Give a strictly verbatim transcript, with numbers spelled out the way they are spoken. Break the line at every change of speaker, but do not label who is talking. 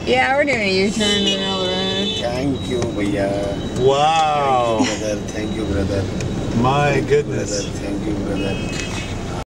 Yeah, we're doing a U-turn in the middle of the road.
Thank you, भैया.
Wow.
Thank you, brother. Thank you, brother.
My
Thank you,
goodness.
brother. Thank you, brother.